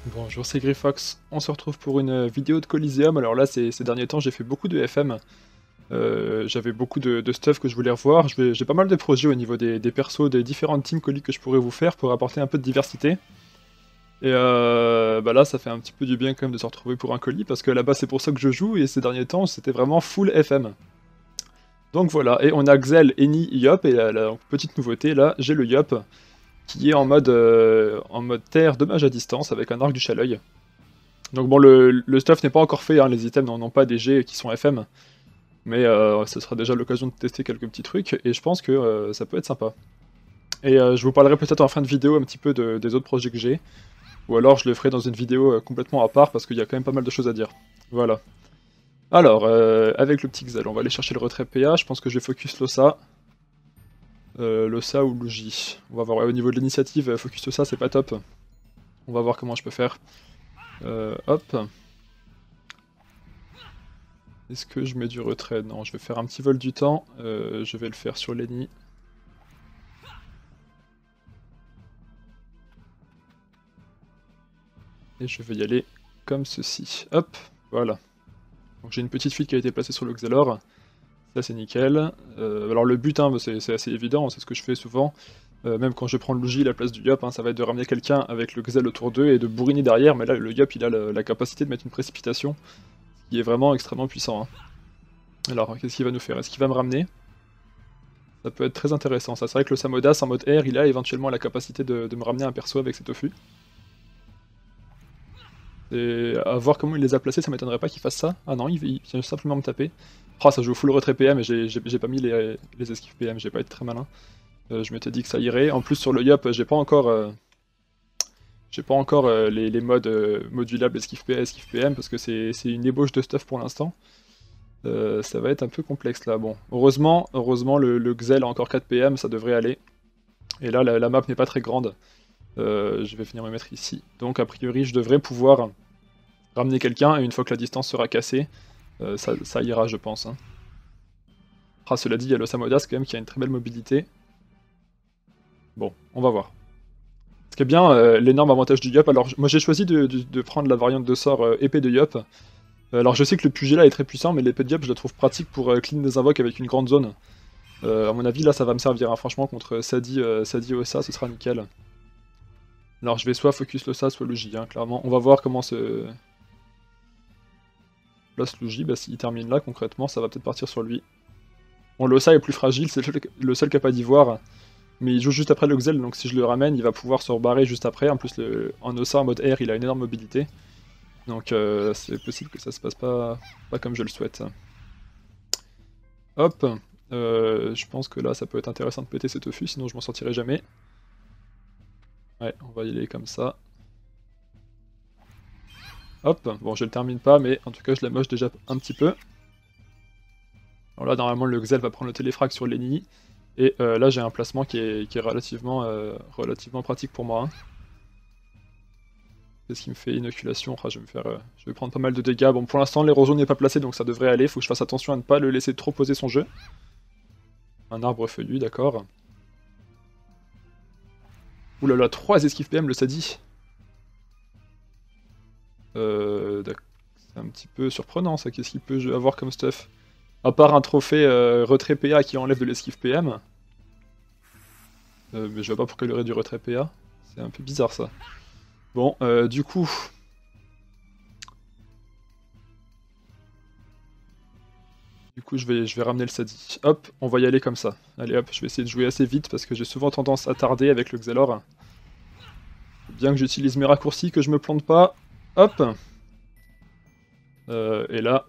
Bonjour, c'est Griffox. On se retrouve pour une vidéo de Coliseum. Alors là, ces derniers temps, j'ai fait beaucoup de FM. J'avais beaucoup de stuff que je voulais revoir. J'ai pas mal de projets au niveau des persos, des différentes teams colis que je pourrais vous faire pour apporter un peu de diversité. Et bah là, ça fait un petit peu du bien quand même de se retrouver pour un colis, parce que là-bas, c'est pour ça que je joue, et ces derniers temps, c'était vraiment full FM. Donc voilà, et on a Xel, Eni, Yop, et la petite nouveauté, là, j'ai le Yop, qui est en mode terre, dommage à distance, avec un arc du Chaleuil. Donc bon, le stuff n'est pas encore fait, hein, les items n'ont pas des G qui sont FM, mais ce sera déjà l'occasion de tester quelques petits trucs, et je pense que ça peut être sympa. Et je vous parlerai peut-être en fin de vidéo un petit peu des autres projets que j'ai, ou alors je le ferai dans une vidéo complètement à part, parce qu'il y a quand même pas mal de choses à dire. Voilà. Alors, avec le petit Xel, on va aller chercher le retrait PA, je pense que je vais focus Losa. Losa ou Luigi. On va voir, ouais, au niveau de l'initiative, focus Losa c'est pas top. On va voir comment je peux faire. Hop. Est-ce que je mets du retrait? Non, je vais faire un petit vol du temps. Je vais le faire sur Lenny. Et je vais y aller comme ceci. Hop, voilà. Donc j'ai une petite fuite qui a été placée sur le Xelor. Ça c'est nickel. Alors le but, hein, c'est assez évident, c'est ce que je fais souvent. Même quand je prends le Luigi à la place du Yop, hein, ça va être de ramener quelqu'un avec le Xel autour d'eux et de bourriner derrière. Mais là, le Yop, il a la capacité de mettre une précipitation, qui est vraiment extrêmement puissant. Hein. Alors, qu'est-ce qu'il va nous faire? Est-ce qu'il va me ramener? Ça peut être très intéressant. Ça, c'est vrai que le Samodas en mode air, il a éventuellement la capacité de me ramener un perso avec ses tofu. Et à voir comment il les a placés, ça m'étonnerait pas qu'il fasse ça. Ah non, il vient simplement me taper. Oh, ça joue full retrait PM et j'ai pas mis les esquives PM, j'ai pas été très malin. Je m'étais dit que ça irait. En plus, sur le Yop, j'ai pas encore les modes modulables esquive PA, esquive PM, parce que c'est une ébauche de stuff pour l'instant. Ça va être un peu complexe là. Bon, heureusement le Xel a encore 4 PM, ça devrait aller. Et là, la map n'est pas très grande. Je vais venir me mettre ici. Donc a priori, je devrais pouvoir ramener quelqu'un, et une fois que la distance sera cassée, ça ira, je pense. Hein. Ah, cela dit, il y a le Samodas quand même qui a une très belle mobilité. Bon, on va voir. Ce qui est bien, l'énorme avantage du Yop, alors moi j'ai choisi de prendre la variante de sort épée de Yop. Alors je sais que le Pugilat est très puissant, mais l'épée de Yop je la trouve pratique pour clean des invoques avec une grande zone. À mon avis là ça va me servir, hein. Franchement contre Sadi Ossa ce sera nickel. Alors je vais soit focus Losa, soit Luigi, hein, clairement. On va voir comment se place Luigi, bah s'il termine là concrètement ça va peut-être partir sur lui. Bon, Losa est plus fragile, c'est le seul qui a pas d'ivoire. Mais il joue juste après le Xel, donc si je le ramène, il va pouvoir se rebarrer juste après. En plus, en Ossa, en mode air, il a une énorme mobilité. Donc c'est possible que ça se passe pas comme je le souhaite. Hop, je pense que là, ça peut être intéressant de péter ce tofu, sinon je m'en sortirai jamais. Ouais, on va y aller comme ça. Hop, bon, je le termine pas, mais en tout cas, je la moche déjà un petit peu. Alors là, normalement, le Xel va prendre le téléfrag sur Lenny. Et là, j'ai un placement qui est relativement pratique pour moi. Hein. Qu'est-ce qui me fait inoculation? Ah, je vais prendre pas mal de dégâts. Bon, pour l'instant, l'érosion n'est pas placée, donc ça devrait aller. Faut que je fasse attention à ne pas le laisser trop poser son jeu. Un arbre feuillu, d'accord. Ouh là là, 3 esquives PM, le Sadi. C'est un petit peu surprenant, ça. Qu'est-ce qu'il peut avoir comme stuff? À part un trophée retrait PA qui enlève de l'esquive PM. Mais je vois pas pourquoi il aurait du retrait PA. C'est un peu bizarre, ça. Bon, du coup... je vais ramener le Sadi. Hop, on va y aller comme ça. Allez hop, je vais essayer de jouer assez vite parce que j'ai souvent tendance à tarder avec le Xelor. Bien que j'utilise mes raccourcis, que je me plante pas. Hop. Et là,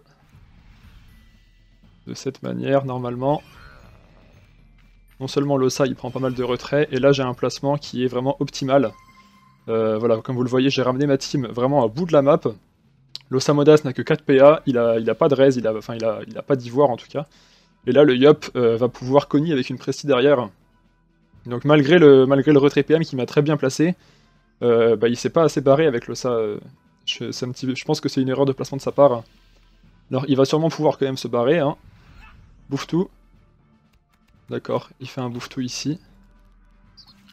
de cette manière, normalement, non seulement l'Ossa il prend pas mal de retrait, et là j'ai un placement qui est vraiment optimal. Voilà, comme vous le voyez, j'ai ramené ma team vraiment à bout de la map. L'Osamodas n'a que 4 PA, il a pas de raise, il a pas d'ivoire en tout cas. Et là, le Yop va pouvoir cogner avec une prestige derrière. Donc malgré le retrait PM qui m'a très bien placé, bah, il s'est pas assez barré avec l'Ossa. Je pense que c'est une erreur de placement de sa part. Alors il va sûrement pouvoir quand même se barrer. Hein. Bouffe tout. D'accord, il fait un bouffe tout ici.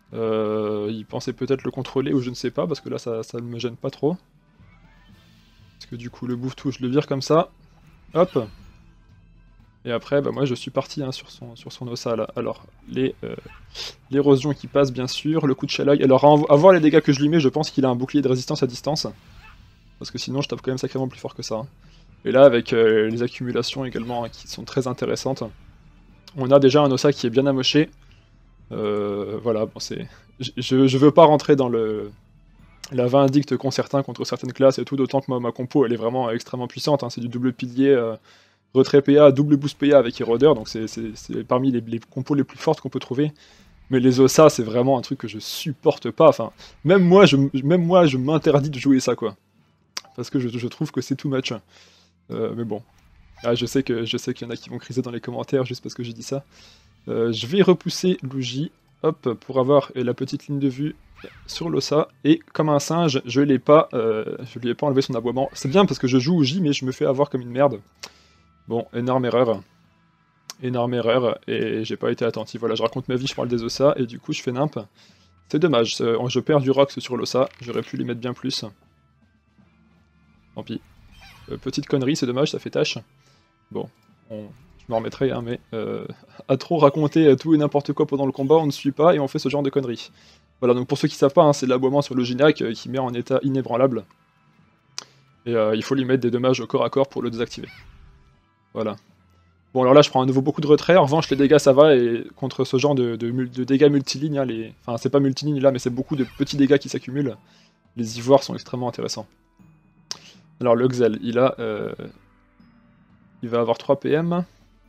Il pensait peut-être le contrôler ou je ne sais pas, parce que là ça ne me gêne pas trop. Parce que du coup le bouffe tout, je le vire comme ça. Hop. Et après, bah, moi je suis parti hein, sur son ossa là. Alors, l'érosion qui passe bien sûr, le coup de chalaille. Alors à voir les dégâts que je lui mets, je pense qu'il a un bouclier de résistance à distance. Parce que sinon je tape quand même sacrément plus fort que ça. Hein. Et là avec les accumulations également hein, qui sont très intéressantes, on a déjà un ossa qui est bien amoché. Voilà, bon c'est... Je veux pas rentrer dans la vindicte qu'ont certains contre certaines classes et tout, d'autant que ma compo elle est vraiment extrêmement puissante, hein. C'est du double pilier, retrait PA, double boost PA avec Erodeur, donc c'est parmi les compos les plus fortes qu'on peut trouver. Mais les ossas c'est vraiment un truc que je supporte pas, enfin, même moi je m'interdis de jouer ça quoi. Parce que je trouve que c'est too much. Mais bon. Ah, je sais qu'il y en a qui vont criser dans les commentaires juste parce que j'ai dit ça. Je vais repousser Luigi, hop, pour avoir la petite ligne de vue sur l'ossa, et comme un singe, je lui ai pas enlevé son aboiement. C'est bien parce que je joue Uji, mais je me fais avoir comme une merde. Bon, énorme erreur. Énorme erreur, et j'ai pas été attentif. Voilà, je raconte ma vie, je parle des ossa, et du coup je fais nimp. C'est dommage, je perds du rox sur l'ossa, j'aurais pu les mettre bien plus. Tant pis. Petite connerie, c'est dommage, ça fait tâche. Bon, je me remettrai, hein, mais à trop raconter tout et n'importe quoi pendant le combat, on ne suit pas et on fait ce genre de conneries. Voilà, donc pour ceux qui savent pas, hein, c'est l'aboiement sur le Ginac qui met en état inébranlable. Et il faut lui mettre des dommages au corps à corps pour le désactiver. Voilà. Bon alors là je prends à nouveau beaucoup de retrait, en revanche les dégâts ça va, et contre ce genre de dégâts multilignes, hein, enfin c'est pas multiligne là, mais c'est beaucoup de petits dégâts qui s'accumulent, les ivoires sont extrêmement intéressants. Alors le Xel, il va avoir 3 PM.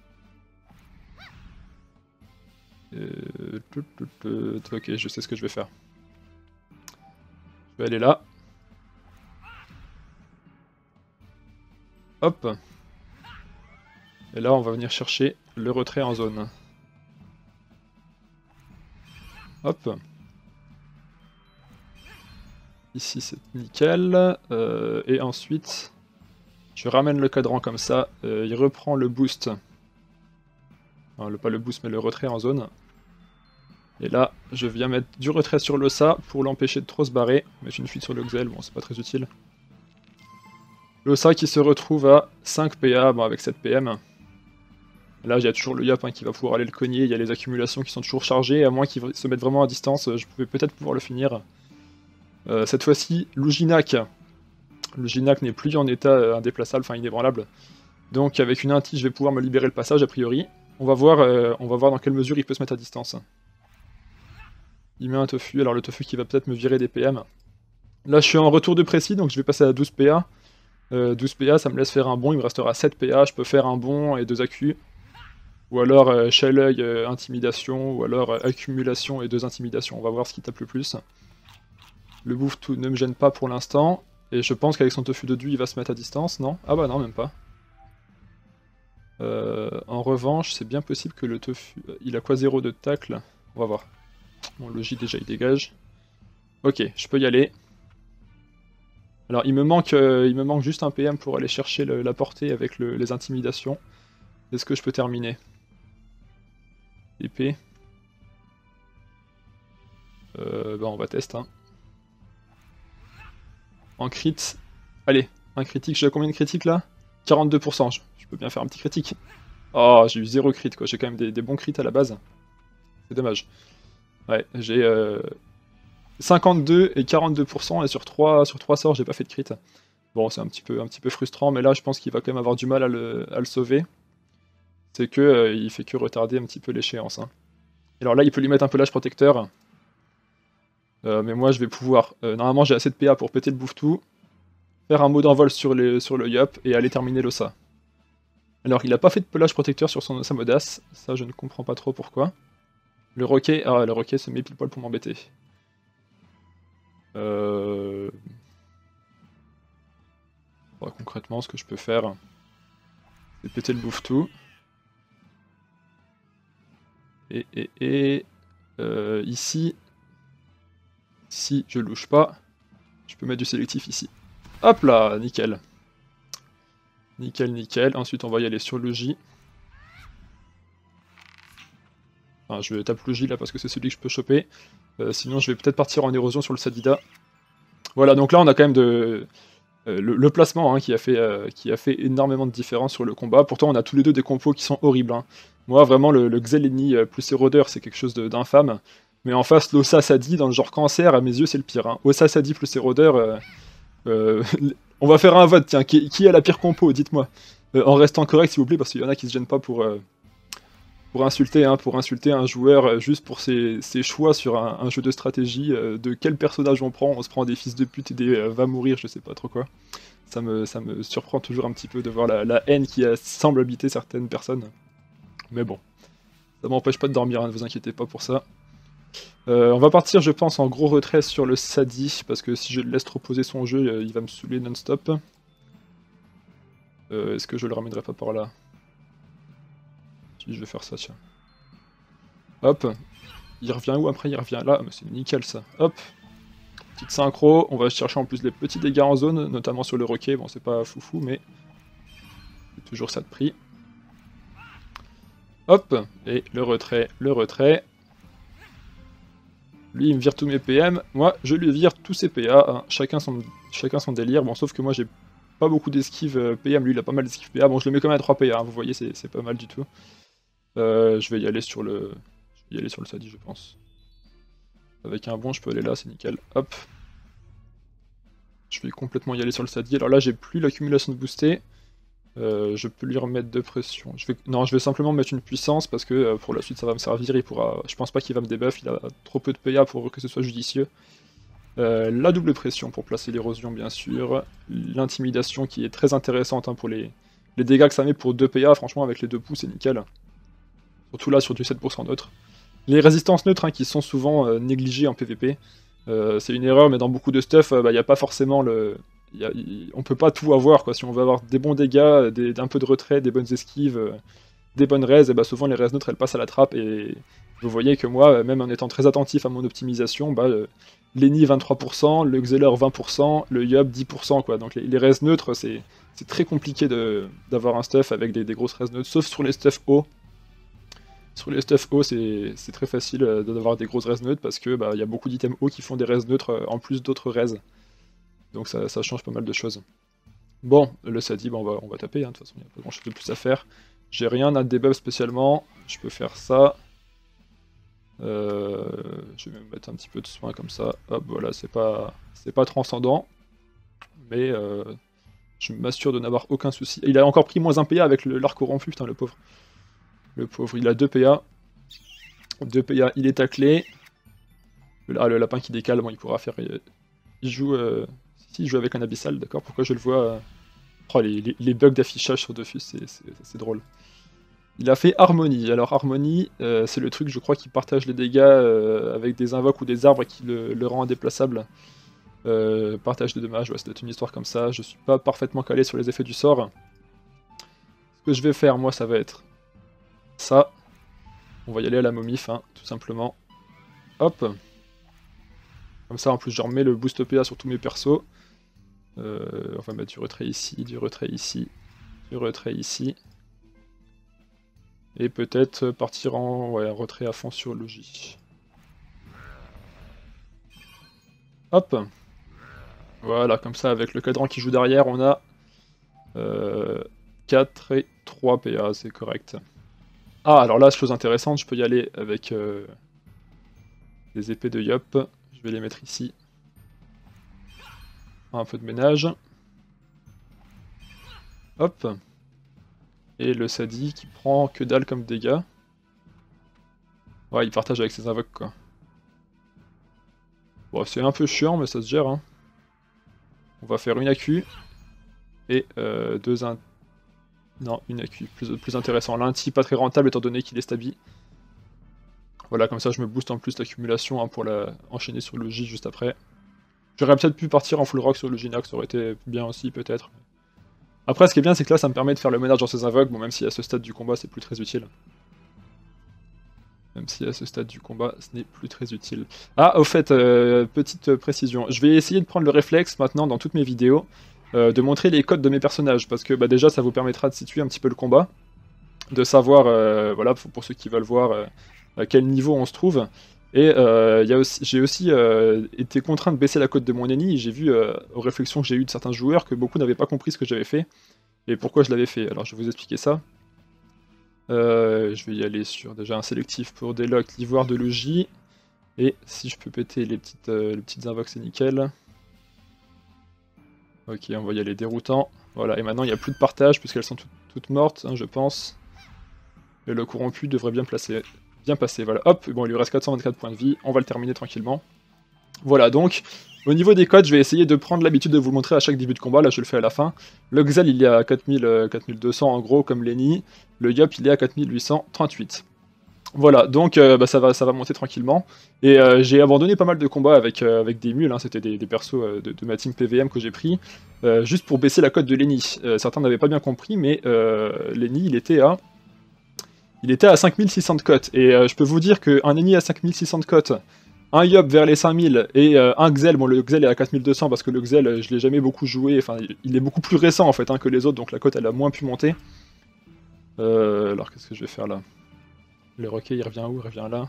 Ok, je sais ce que je vais faire. Je vais aller là. Hop. Et là, on va venir chercher le retrait en zone. Hop. Ici, c'est nickel. Et ensuite, je ramène le cadran comme ça. Il reprend le boost. Enfin, pas le boost, mais le retrait en zone. Et là, je viens mettre du retrait sur l'ossa pour l'empêcher de trop se barrer. Mettre une fuite sur le Xel, bon, c'est pas très utile. L'ossa qui se retrouve à 5 PA, bon, avec 7 PM. Là, il y a toujours le Yap hein, qui va pouvoir aller le cogner, il y a les accumulations qui sont toujours chargées, à moins qu'il se mette vraiment à distance, je pouvais peut-être pouvoir le finir. Cette fois-ci, Luginak. Luginak n'est plus en état indéplaçable, enfin inébranlable. Donc avec une inti, je vais pouvoir me libérer le passage, a priori. On va voir dans quelle mesure il peut se mettre à distance. Il met un tofu, alors le tofu qui va peut-être me virer des PM. Là, je suis en retour de précis, donc je vais passer à 12 PA. 12 PA, ça me laisse faire un bond, il me restera 7 PA, je peux faire un bond et 2 accus. Ou alors Shell intimidation, ou alors accumulation et 2 intimidations. On va voir ce qui tape le plus. Le bouffe tout ne me gêne pas pour l'instant. Et je pense qu'avec son tofu de Dui, il va se mettre à distance, non? Ah bah non, même pas. En revanche, c'est bien possible que le tofu... Il a quoi 0 de tacle? On va voir. Bon, Logi déjà, il dégage. Ok, je peux y aller. Alors, il me manque juste un PM pour aller chercher la portée avec les intimidations. Est-ce que je peux terminer? Épée. Bah on va tester. Hein. En crit. Allez, un critique. J'ai combien de critiques là? 42%. Je peux bien faire un petit critique. Oh, j'ai eu 0 crit quoi. J'ai quand même des bons crits à la base. C'est dommage. Ouais, j'ai 52 et 42% et sur 3 sorts, j'ai pas fait de crit. Bon, c'est un petit peu frustrant, mais là, je pense qu'il va quand même avoir du mal à le sauver. C'est que il fait que retarder un petit peu l'échéance. Hein. Alors là, il peut lui mettre un pelage protecteur. Mais moi, je vais pouvoir... normalement, j'ai assez de PA pour péter le bouffe-tout, faire un mot d'envol sur le Yup et aller terminer l'Ossa. Alors, il a pas fait de pelage protecteur sur sa Modasse. Ça, je ne comprends pas trop pourquoi. Le Roquet... Ah, le Roquet se met pile poil pour m'embêter. Bon, concrètement, ce que je peux faire, c'est péter le bouffe-tout. Ici, si je louche pas, je peux mettre du sélectif ici. Hop là, nickel. Nickel, nickel. Ensuite, on va y aller sur le J. Enfin, je vais taper le J là parce que c'est celui que je peux choper. Sinon, je vais peut-être partir en érosion sur le Sadida. Voilà, donc là, on a quand même le placement hein, qui a fait énormément de différence sur le combat. Pourtant, on a tous les deux des compos qui sont horribles. Hein. Moi, vraiment, le Xeleni plus Érodeur, c'est quelque chose d'infâme. Mais en face, l'Ossa Sadi, dans le genre cancer, à mes yeux, c'est le pire. Hein. Ossa Sadi plus Érodeur, on va faire un vote, tiens. Qui a la pire compo, dites-moi. En restant correct, s'il vous plaît, parce qu'il y en a qui se gênent pas pour insulter un joueur juste pour ses choix sur un jeu de stratégie, de quel personnage on se prend des fils de pute et des va mourir, je sais pas trop quoi. Ça me surprend toujours un petit peu de voir la haine qui semble habiter certaines personnes. Mais bon, ça m'empêche pas de dormir, hein, ne vous inquiétez pas pour ça. On va partir, je pense, en gros retrait sur le Sadi, parce que si je le laisse trop poser son jeu, il va me saouler non-stop. Est-ce que je le ramènerai pas par là? Si, je vais faire ça, tiens. Hop. Il revient où après? Il revient là. Mais c'est nickel, ça. Hop. Petite synchro. On va chercher en plus les petits dégâts en zone, notamment sur le roquet. Bon, c'est pas foufou, mais c'est toujours ça de prix. Hop. Et le retrait, le retrait. Lui, il me vire tous mes PM. Moi, je lui vire tous ses PA. Hein. Chacun son délire. Bon, sauf que moi, j'ai pas beaucoup d'esquive PM. Lui, il a pas mal d'esquive PA. Bon, je le mets quand même à 3 PA. Hein. Vous voyez, c'est pas mal du tout. Je vais y aller sur le... Sadi, je pense. Avec un bon, je peux aller là, c'est nickel. Hop. Je vais complètement y aller sur le Sadi. Alors là, j'ai plus l'accumulation de booster. Je peux lui remettre de pression. Non, je vais simplement mettre une puissance parce que pour la suite, ça va me servir. Il pourra... Je pense pas qu'il va me debuff. Il a trop peu de PA pour que ce soit judicieux. La double pression pour placer l'érosion, bien sûr. L'intimidation qui est très intéressante hein, pour les dégâts que ça met pour 2 PA. Franchement, avec les 2 pouces, c'est nickel. Surtout là, sur du 7% neutre. Les résistances neutres, hein, qui sont souvent négligées en PvP, c'est une erreur, mais dans beaucoup de stuff, il n'y a pas forcément le... on peut pas tout avoir, quoi. Si on veut avoir des bons dégâts, un peu de retrait, des bonnes esquives, des bonnes raises, et bah souvent les raises neutres, elles passent à la trappe, et vous voyez que moi, même en étant très attentif à mon optimisation, l'Eni 23%, le Xeler 20%, le Yub 10%, quoi. Donc les raises neutres, c'est très compliqué d'avoir un stuff avec des grosses raises neutres, sauf sur les stuff hauts. Sur les stuff hauts, c'est très facile d'avoir des grosses raises neutres parce que y a beaucoup d'items hauts qui font des raises neutres en plus d'autres raises. Donc ça change pas mal de choses. Bon, le Sadi, on va taper, hein, de toute façon, il n'y a pas grand chose de plus à faire. J'ai rien à debuff spécialement, je peux faire ça. Je vais me mettre un petit peu de soin comme ça. Hop, voilà, c'est pas transcendant. Mais je m'assure de n'avoir aucun souci. Et il a encore pris moins 1 PA avec l'arc corrompu, putain, le pauvre. Le pauvre, il a 2 PA. 2 PA, il est taclé. Le lapin qui décale, bon, il pourra faire... Il joue... Si, il joue avec un abyssal, d'accord. Pourquoi je le vois... Oh, les bugs d'affichage sur Dofus, c'est drôle. Il a fait Harmonie. Alors, Harmonie, c'est le truc, je crois, qui partage les dégâts avec des invoques ou des arbres qui le rend indéplaçable. Partage de dommages, ouais, ça doit être une histoire comme ça. Je suis pas parfaitement calé sur les effets du sort. Ce que je vais faire, moi, ça va être... ça, on va y aller à la momif, hein, tout simplement. Hop. Comme ça, en plus, je remets le boost PA sur tous mes persos. On va mettre du retrait ici, du retrait ici, du retrait ici. Et peut-être partir en retrait à fond sur le J. Hop. Voilà, comme ça, avec le cadran qui joue derrière, on a 4 et 3 PA, c'est correct. Ah, alors là, chose intéressante, je peux y aller avec les épées de Yop. Je vais les mettre ici. Un peu de ménage. Hop. Et le Sadi qui prend que dalle comme dégâts. Ouais, il partage avec ses invoques, quoi. Bon, c'est un peu chiant, mais ça se gère, hein. On va faire une AQ. Et non, une AQ, plus intéressant. L'Inti, pas très rentable étant donné qu'il est stabi. Voilà, comme ça je me booste en plus l'accumulation hein, pour enchaîner sur le J juste après. J'aurais peut-être pu partir en full rock sur le Jinax, ça aurait été bien aussi peut-être. Après ce qui est bien c'est que là ça me permet de faire le ménage dans ces invoques, bon même si à ce stade du combat c'est plus très utile. Même si à ce stade du combat ce n'est plus très utile. Ah au fait, petite précision, je vais essayer de prendre le réflexe maintenant dans toutes mes vidéos, de montrer les codes de mes personnages, parce que déjà ça vous permettra de situer un petit peu le combat, de savoir, voilà pour ceux qui veulent voir à quel niveau on se trouve. Et j'ai aussi été contraint de baisser la cote de mon ennemi, et j'ai vu aux réflexions que j'ai eues de certains joueurs que beaucoup n'avaient pas compris ce que j'avais fait, et pourquoi je l'avais fait. Alors je vais vous expliquer ça. Je vais y aller sur déjà un sélectif pour des locks, l'ivoire de logis, et si je peux péter les petites invoques, c'est nickel. Ok, on va y aller déroutant. Voilà, et maintenant il n'y a plus de partage puisqu'elles sont toutes mortes, hein, je pense. Et le corrompu devrait bien passer. Voilà, hop, bon, il lui reste 424 points de vie, on va le terminer tranquillement. Voilà, donc, au niveau des codes, je vais essayer de prendre l'habitude de vous le montrer à chaque début de combat, là je le fais à la fin. Le Xel, il est à 4200 en gros, comme Lenny. Le Yop, il est à 4838. Voilà, donc ça va monter tranquillement. Et j'ai abandonné pas mal de combats avec des mules, hein, c'était des persos de ma team PVM que j'ai pris, juste pour baisser la cote de Lenny. Certains n'avaient pas bien compris, mais Lenny, il était à 5600 de cote. Et je peux vous dire qu'un ennemi à 5600 de cote, un Yop vers les 5000 et un Xel, bon le Xel est à 4200 parce que le Xel je l'ai jamais beaucoup joué, enfin il est beaucoup plus récent en fait hein, que les autres, donc la cote elle a moins pu monter. Alors qu'est-ce que je vais faire là? Le requet il revient où? Il revient là.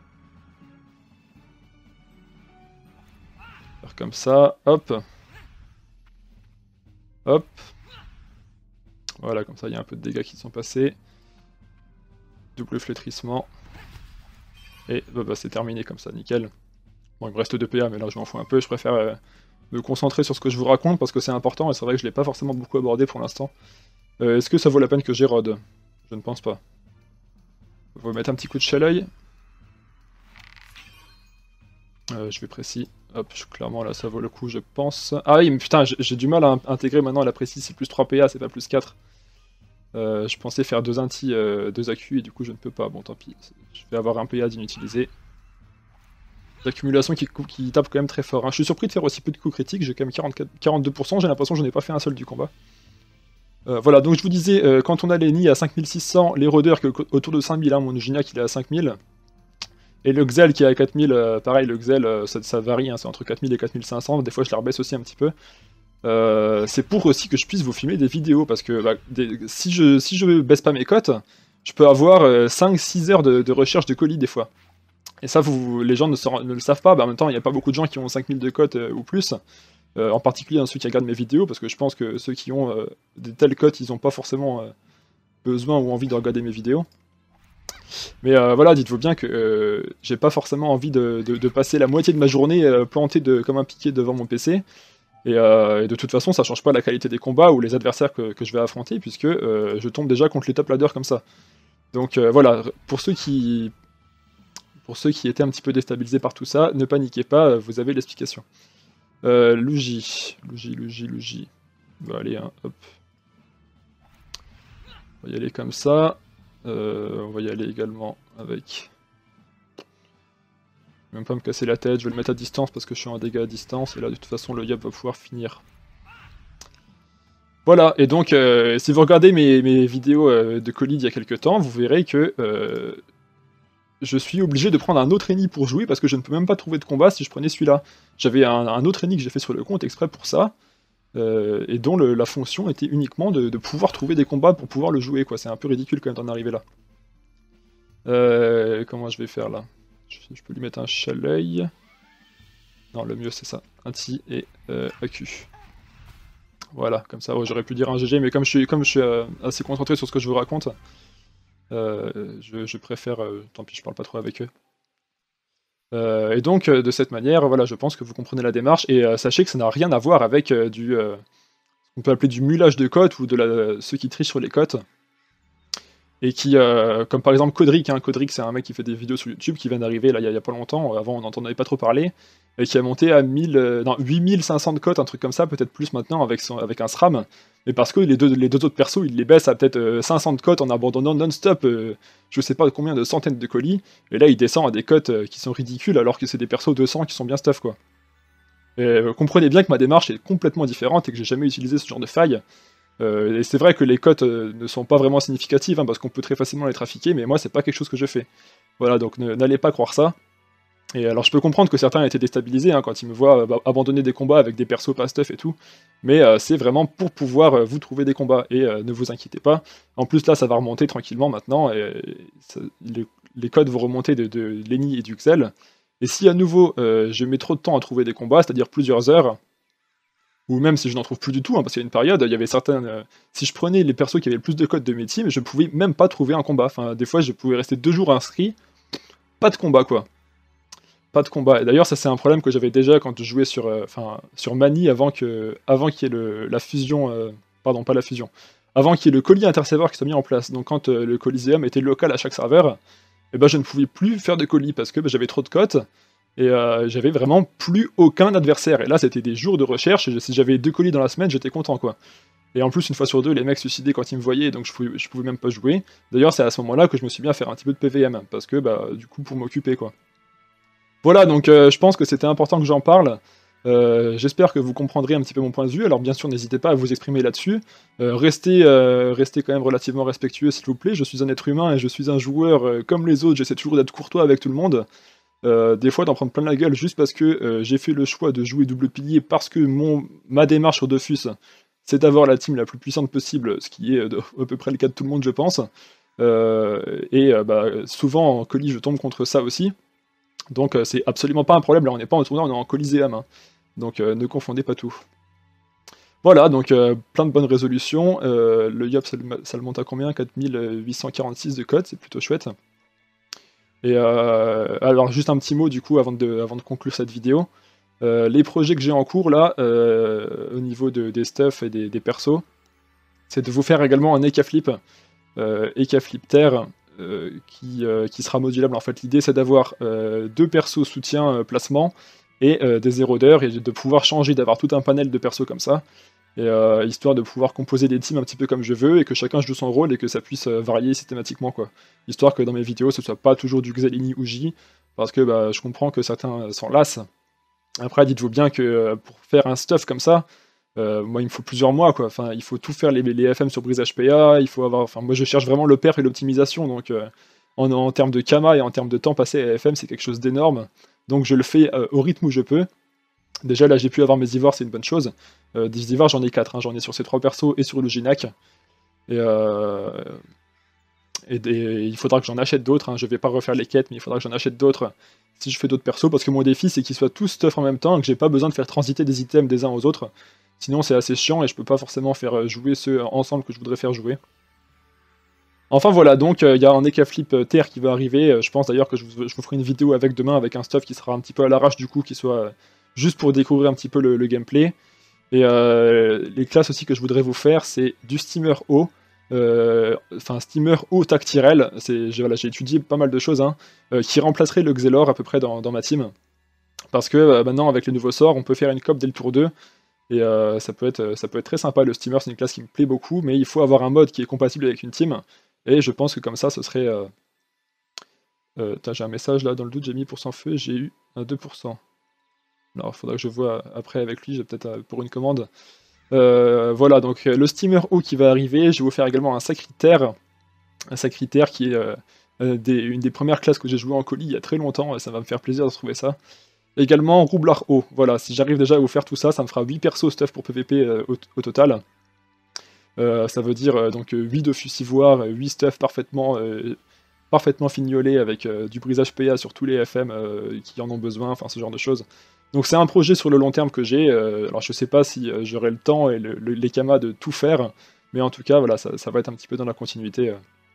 Faire comme ça, hop. Hop. Voilà, comme ça il y a un peu de dégâts qui sont passés. Double flétrissement. Et bah, c'est terminé comme ça, nickel. Bon, il me reste 2 PA, mais là je m'en fous un peu, je préfère me concentrer sur ce que je vous raconte parce que c'est important et c'est vrai que je l'ai pas forcément beaucoup abordé pour l'instant. Est-ce que ça vaut la peine que j'érode? Je ne pense pas. On va mettre un petit coup de chaleuil. Je vais précis. Hop, clairement là ça vaut le coup je pense. Ah oui mais putain j'ai du mal à intégrer maintenant la précis, c'est plus 3 PA, c'est pas plus 4. Je pensais faire 2 inti, 2 AQ et du coup je ne peux pas, bon tant pis. Je vais avoir un PA d'inutilisé. L'accumulation qui tape quand même très fort. Hein. Je suis surpris de faire aussi peu de coups critiques, j'ai quand même 42%, j'ai l'impression que je n'ai pas fait un seul du combat. Voilà, donc je vous disais, quand on a les nids à 5600, les rôdeurs qui est autour de 5000, hein, mon Gignac il est à 5000. Et le Xel qui est à 4000, pareil, le Xel ça varie, hein, c'est entre 4000 et 4500, des fois je la rebaisse aussi un petit peu. C'est pour aussi que je puisse vous filmer des vidéos, parce que bah, si je baisse pas mes cotes, je peux avoir 5-6 heures de recherche de colis des fois. Et ça, les gens ne le savent pas, bah, en même temps il n'y a pas beaucoup de gens qui ont 5000 de cotes ou plus, en particulier ceux qui regardent mes vidéos, parce que je pense que ceux qui ont des telles cotes, ils n'ont pas forcément besoin ou envie de regarder mes vidéos. Mais voilà, dites-vous bien que j'ai pas forcément envie de passer la moitié de ma journée planté comme un piquet devant mon PC. Et de toute façon, ça change pas la qualité des combats ou les adversaires que je vais affronter, puisque je tombe déjà contre les top ladders comme ça. Donc voilà, pour ceux qui étaient un petit peu déstabilisés par tout ça, ne paniquez pas, vous avez l'explication. Luigi. Bah allez, hein, hop. On va y aller comme ça. On va y aller également avec... Je vais même pas me casser la tête, je vais le mettre à distance parce que je suis en dégâts à distance, et là de toute façon le Yop va pouvoir finir. Voilà, et donc si vous regardez mes vidéos de colis d'il y a quelques temps, vous verrez que je suis obligé de prendre un autre ennemi pour jouer parce que je ne peux même pas trouver de combat si je prenais celui-là. J'avais un autre ennemi que j'ai fait sur le compte exprès pour ça, et dont la fonction était uniquement de pouvoir trouver des combats pour pouvoir le jouer, quoi. C'est un peu ridicule quand même d'en arriver là. Comment je vais faire là? Je peux lui mettre un chaleuil. Non, le mieux c'est ça. Un ti et AQ. Voilà, comme ça, ouais, j'aurais pu dire un GG, mais comme je suis assez concentré sur ce que je vous raconte, je préfère... tant pis, je parle pas trop avec eux. Et donc, de cette manière, voilà, je pense que vous comprenez la démarche, et sachez que ça n'a rien à voir avec ce qu'on peut appeler du mulage de cotes, ou de ceux qui trichent sur les cotes. Et qui, comme par exemple Codric, hein. Codric c'est un mec qui fait des vidéos sur YouTube, qui vient d'arriver là il y a pas longtemps, avant on n'entendait pas trop parler, et qui a monté à 8500 de cotes, un truc comme ça, peut-être plus maintenant avec un SRAM, mais parce que les deux autres persos, ils les baissent à peut-être 500 de cotes en abandonnant non-stop, je sais pas combien de centaines de colis, et là il descend à des cotes qui sont ridicules, alors que c'est des persos 200 qui sont bien stuff quoi. Et comprenez bien que ma démarche est complètement différente, et que j'ai jamais utilisé ce genre de faille. Et c'est vrai que les cotes ne sont pas vraiment significatives, hein, parce qu'on peut très facilement les trafiquer, mais moi c'est pas quelque chose que je fais. Voilà, donc n'allez pas croire ça. Et alors je peux comprendre que certains étaient déstabilisés hein, quand ils me voient abandonner des combats avec des persos pas stuff et tout, mais c'est vraiment pour pouvoir vous trouver des combats, et ne vous inquiétez pas. En plus là ça va remonter tranquillement maintenant, et les codes vont remonter de Lenny et du Xel. Et si à nouveau je mets trop de temps à trouver des combats, c'est-à-dire plusieurs heures, ou même si je n'en trouve plus du tout, hein, parce qu'il y a une période, il y avait certaines... si je prenais les persos qui avaient le plus de codes de mes teams, je pouvais même pas trouver un combat. Enfin, des fois, je pouvais rester 2 jours inscrit, pas de combat, quoi. Pas de combat. Et d'ailleurs, ça c'est un problème que j'avais déjà quand je jouais sur Mani avant qu'il y ait la fusion... pardon, pas la fusion. Avant qu'il y ait le colis interserveur qui soit mis en place. Donc quand le Coliseum était local à chaque serveur, eh ben, je ne pouvais plus faire de colis parce que j'avais trop de cotes. Et j'avais vraiment plus aucun adversaire. Et là, c'était des jours de recherche. Et si j'avais 2 colis dans la semaine, j'étais content, quoi. Et en plus, une fois sur deux, les mecs suicidaient quand ils me voyaient, donc je pouvais même pas jouer. D'ailleurs, c'est à ce moment-là que je me suis mis à faire un petit peu de PVM, parce que, du coup, pour m'occuper, quoi. Voilà, donc je pense que c'était important que j'en parle. J'espère que vous comprendrez un petit peu mon point de vue. Alors bien sûr, n'hésitez pas à vous exprimer là-dessus. Restez quand même relativement respectueux, s'il vous plaît. Je suis un être humain et je suis un joueur comme les autres. J'essaie toujours d'être courtois avec tout le monde. Des fois, d'en prendre plein la gueule juste parce que j'ai fait le choix de jouer double pilier parce que ma démarche sur Dofus, c'est d'avoir la team la plus puissante possible, ce qui est à peu près le cas de tout le monde, je pense. Souvent, en colis, je tombe contre ça aussi. Donc c'est absolument pas un problème, là on n'est pas en tournoi, on est en Coliseum, hein. Donc ne confondez pas tout. Voilà, donc plein de bonnes résolutions, le YOP ça le monte à combien? 4846 de code, c'est plutôt chouette. Et alors juste un petit mot du coup avant de conclure cette vidéo. Les projets que j'ai en cours là, au niveau des stuff et des persos, c'est de vous faire également un Ekaflip Terre, qui sera modulable. En fait, l'idée c'est d'avoir 2 persos soutien placement et des érodeurs et de pouvoir changer, d'avoir tout un panel de persos comme ça, et histoire de pouvoir composer des teams un petit peu comme je veux et que chacun joue son rôle et que ça puisse varier systématiquement, quoi. Histoire que dans mes vidéos ce soit pas toujours du Xelini ou J, parce que je comprends que certains s'en lassent. Après, dites-vous bien que pour faire un stuff comme ça, moi il me faut plusieurs mois, quoi. Enfin, il faut tout faire les FM sur brise HPA, il faut avoir... Enfin, moi je cherche vraiment le perf et l'optimisation, donc en termes de Kama et en termes de temps passé à FM, c'est quelque chose d'énorme. Donc je le fais au rythme où je peux. Déjà là j'ai pu avoir mes ivoires, c'est une bonne chose. Des ivoires j'en ai 4, hein. J'en ai sur ces 3 persos et sur le Ginac. Et il faudra que j'en achète d'autres, hein. Je vais pas refaire les quêtes, mais il faudra que j'en achète d'autres si je fais d'autres persos, parce que mon défi c'est qu'ils soient tous stuff en même temps, et que j'ai pas besoin de faire transiter des items des uns aux autres. Sinon c'est assez chiant et je peux pas forcément faire jouer ceux ensemble que je voudrais faire jouer. Enfin voilà, donc il y a un Ekaflip Terre qui va arriver, je pense d'ailleurs que je vous ferai une vidéo avec demain avec un stuff qui sera un petit peu à l'arrache du coup, qui soit juste pour découvrir un petit peu le gameplay. Et les classes aussi que je voudrais vous faire, c'est du Steamer haut, Steamer haut Tactirel, j'ai étudié pas mal de choses, hein, qui remplacerait le Xelor à peu près dans ma team. Parce que maintenant avec les nouveaux sorts, on peut faire une cop dès le tour 2, et ça peut être très sympa. Le Steamer c'est une classe qui me plaît beaucoup, mais il faut avoir un mode qui est compatible avec une team, et je pense que comme ça ce serait... j'ai un message là, dans le doute j'ai mis % feu, j'ai eu un 2%. Alors il faudra que je vois après avec lui, j'ai peut-être pour une commande. Voilà, donc le Steamer haut qui va arriver, je vais vous faire également un Sacritaire qui est une des premières classes que j'ai joué en colis il y a très longtemps, et ça va me faire plaisir de trouver ça. Également Roublard haut, voilà, si j'arrive déjà à vous faire tout ça, ça me fera 8 persos stuff pour PVP au total. Ça veut dire donc 8 Dofus ivoire, 8 stuff parfaitement fignolés avec du brisage PA sur tous les FM qui en ont besoin, enfin ce genre de choses. Donc c'est un projet sur le long terme que j'ai, alors je sais pas si j'aurai le temps et les kamas de tout faire, mais en tout cas voilà, ça va être un petit peu dans la continuité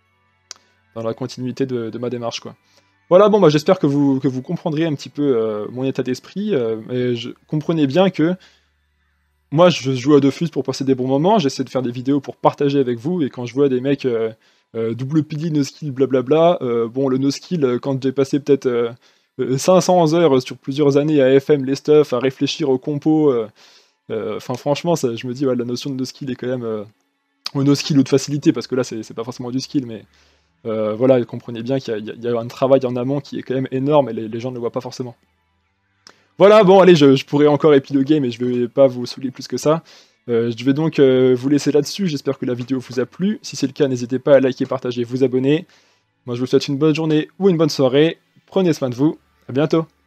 de ma démarche, quoi. Voilà, bon j'espère que vous comprendrez un petit peu mon état d'esprit, et comprenez bien que moi je joue à Dofus pour passer des bons moments, j'essaie de faire des vidéos pour partager avec vous, et quand je vois des mecs double pili, no skill, blablabla, bon le no skill, quand j'ai passé peut-être 500 heures sur plusieurs années à FM les stuff, à réfléchir aux compos, enfin franchement je me dis la notion de no skill est quand même... ou no skill ou de facilité, parce que là c'est pas forcément du skill, mais voilà, comprenez bien qu'il y a un travail en amont qui est quand même énorme, et les gens ne le voient pas forcément. Voilà, bon allez, je pourrais encore épiloguer, mais je vais pas vous saouler plus que ça. Je vais donc vous laisser là-dessus, j'espère que la vidéo vous a plu. Si c'est le cas, n'hésitez pas à liker, partager, vous abonner. Moi je vous souhaite une bonne journée ou une bonne soirée, prenez soin de vous, à bientôt.